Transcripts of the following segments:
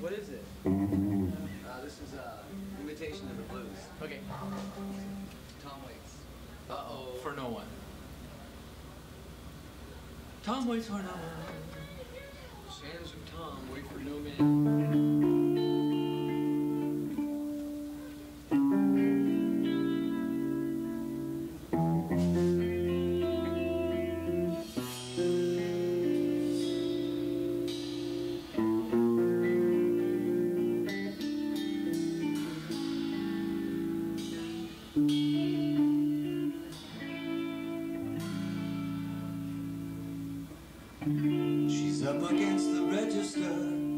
What is it? This is Imitation of the Blues. Okay. Tom Waits. Uh-oh. For no one. Tom waits for no one. Sands of Tom wait for no man. She's up against the register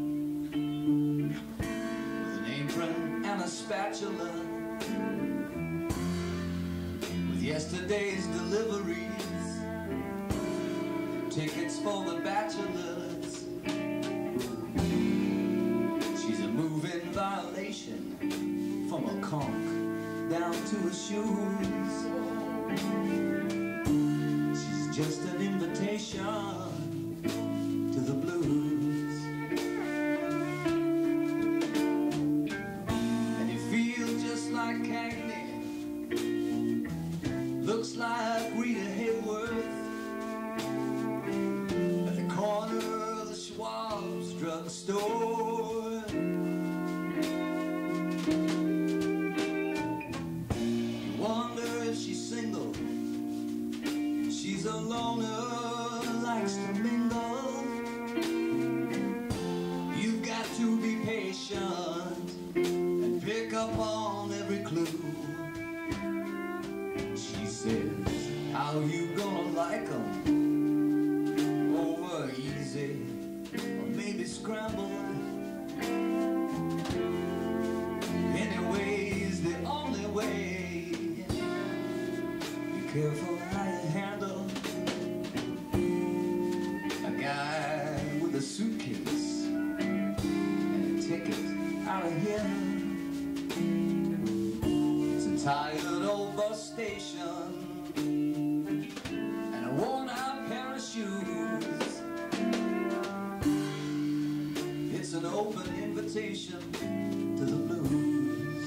with an apron and a spatula, with yesterday's deliveries, tickets for the bachelors. She's a moving violation, from a conch down to her shoes. She's just an invitation to the blues. And you feel just like Cagney, looks like Rita Hayworth, at the corner of the Schwab's drugstore. You wonder if she's single, she's a loner, likes to mingle. You've got to be patient and pick up on every clue. She says, how you gonna like 'em? Over easy, or maybe scrambled. Anyways, the only way. Be careful how you handle a guy with a suitcase and a ticket out of here. It's a tired old bus station and a worn out pair of shoes. It's an open invitation to the blues.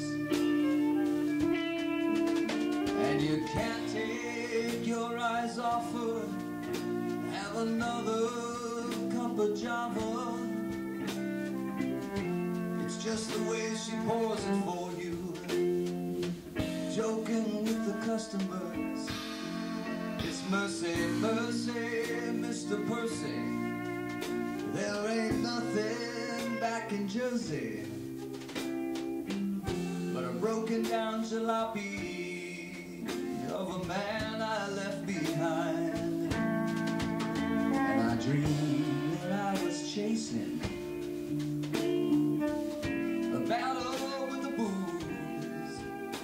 And you can't take your eyes off her. Have another cup of Java. It's just the way she pours it for you, joking with the customers. It's mercy, mercy, Mr. Percy. There ain't nothing back in Jersey but a broken down jalopy of a man I left behind. And I dreamed that I was chasing a battle with the booze,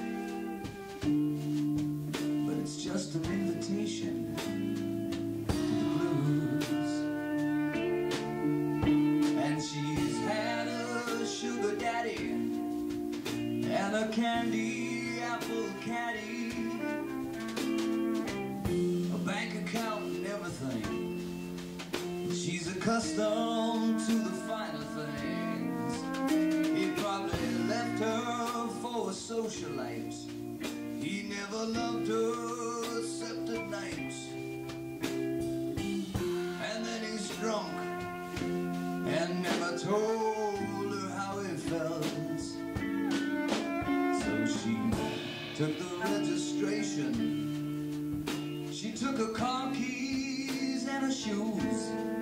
but it's just an invitation to the blues. And she's had a sugar daddy and a candy apple caddy, a bank account and everything. She's accustomed to the finer things. He probably left her for a socialite. He never loved her except at night. And then he's drunk and never told her how he felt. So she took the registration, she took her car keys and her shoes,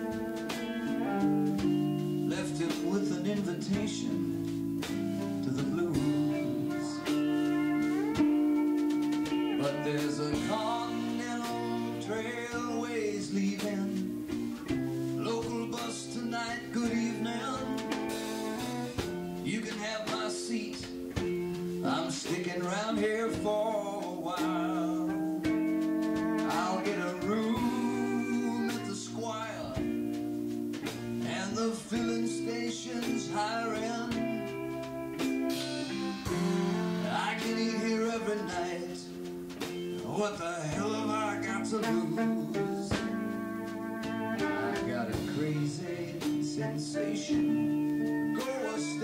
left him with an invitation to the blues. But there's a Continental Trailways leaving, local bus tonight, good evening. You can have my seat, I'm sticking around here for a while. I'll get a room at the Squire, and the filling station's hiring. I can eat here every night. What the hell have I got to lose? I got a crazy sensation. Go a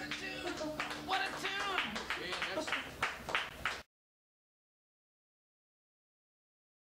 attitude! What a